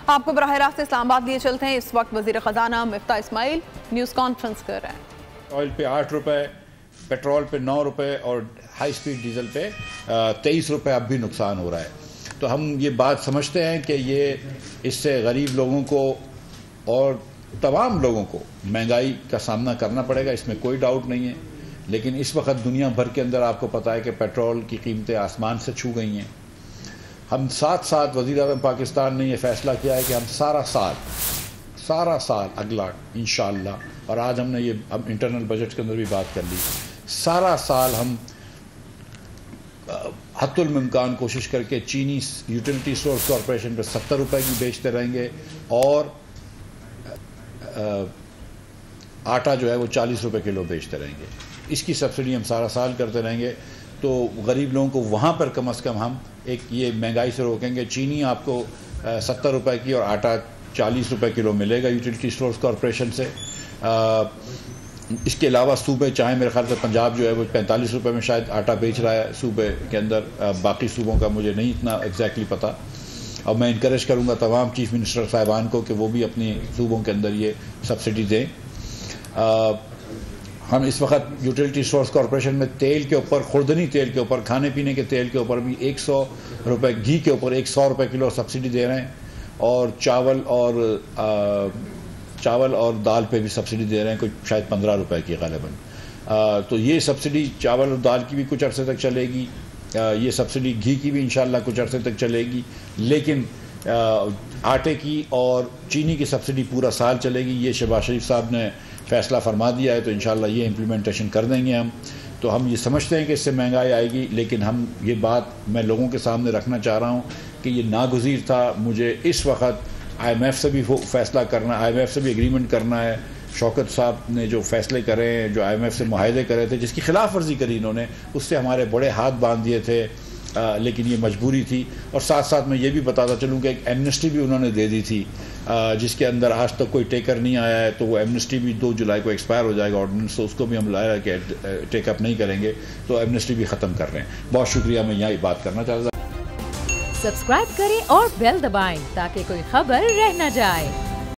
آپ کو براہ راست اسلام آباد لیے چلتے ہیں. اس وقت وزیر خزانہ مفتاح اسماعیل نیوز کانفرنس کر رہے ہیں. آئل پہ 8 روپے، پیٹرول پہ 9 روپے اور ہائی سپیڈ ڈیزل پہ 23 روپے اب بھی نقصان ہو رہا ہے. تو ہم یہ بات سمجھتے ہیں کہ یہ اس سے غریب لوگوں کو اور تمام لوگوں کو مہنگائی کا سامنا کرنا پڑے گا، اس میں کوئی ڈاؤٹ نہیں ہے. لیکن اس وقت دنیا بھر کے اندر آپ کو پتہ ہے کہ پیٹرول کی قیمتیں آسمان سے چھو گئی ہیں. ہم ساتھ وزیر اعظم پاکستان نے یہ فیصلہ کیا ہے کہ ہم سارا سال اگلا انشاءاللہ، اور آج ہم نے یہ انٹرنل بجٹ کے اندر بھی بات کر لی، سارا سال ہم حتی الممکان کوشش کر کے چینی یوٹیلیٹی سٹورز کارپوریشن پہ 70 روپے کی بیچتے رہیں گے، اور آٹا جو ہے وہ 40 روپے کلو بیچتے رہیں گے. اس کی سبسڈی ہم سارا سال کرتے رہیں گے. تو غریب لوگوں کو وہاں پر کم از کم ہم ایک یہ مہنگائی سے روکیں گے. چینی آپ کو 70 روپے کی اور آٹا 40 روپے کلو ملے گا یوٹیلیٹی سٹورز کارپوریشن سے. اس کے علاوہ صوبے چاہیں، میرے خیال سے پنجاب جو ہے وہ 45 روپے میں شاید آٹا بیچ رہا ہے صوبے کے اندر. باقی صوبوں کا مجھے نہیں اتنا ایگزیکٹلی پتہ. اور میں انکریج کروں گا تمام چیف منسٹر صاحبان کو کہ وہ بھی اپنی صوبوں کے اندر یہ سبسڈی دیں. ہم اس وقت یوٹیلیٹی سٹورز کارپوریشن میں تیل کے اوپر، خوردنی تیل کے اوپر، کھانے پینے کے تیل کے اوپر بھی 100 روپے، گھی کے اوپر 100 روپے کلو سبسڈی دے رہے ہیں، اور چاول اور دال پہ بھی سبسڈی دے رہے ہیں، کچھ شاید 15 روپے کی غالباً. تو یہ سبسڈی چاول اور دال کی بھی کچھ عرصے تک چلے گی. یہ سبسڈی گھی کی بھی انشاءاللہ کچھ عرصے تک چلے گی. لیکن آٹے کی اور چینی کی سبسڈی پورا سال چلے گی. یہ شہباز شریف صاحب نے فیصلہ فرما دیا ہے، تو انشاءاللہ یہ امپلیمنٹیشن کر دیں گے ہم. تو ہم یہ سمجھتے ہیں کہ اس سے مہنگائی آئے گی، لیکن ہم یہ بات میں لوگوں کے سامنے رکھنا چاہ رہا ہوں کہ یہ ناگزیر تھا. مجھے اس وقت IMF سے بھی فیصلہ کرنا، IMF سے بھی ایگریمنٹ کرنا ہے. شوکت صاحب نے جو فیصلے کرے ہیں، جو IMF سے معاہدے کرے تھے، جس کی خلاف ورزی کری انہوں نے، اس سے ہمارے بڑے ہاتھ باندھ دیے تھے. لیکن یہ مجبوری تھی. اور ساتھ میں یہ بھی بتاتا چلوں کہ ایک ایمنسٹی بھی انہوں نے دے دی تھی، جس کے اندر آج تک کوئی ٹیکر نہیں آیا ہے. تو وہ ایمنسٹی بھی 2 جولائی کو ایکسپائر ہو جائے گا آرڈیننس، تو اس کو بھی ہم لایا کہ ٹیک اپ نہیں کریں گے. تو ایمنسٹی بھی ختم کر رہے ہیں. بہت شکریہ. میں یہاں بات کرنا چاہتا تھا. سبسکرائب کریں اور بیل دبائیں تاکہ کوئی خبر رہ نہ جائے.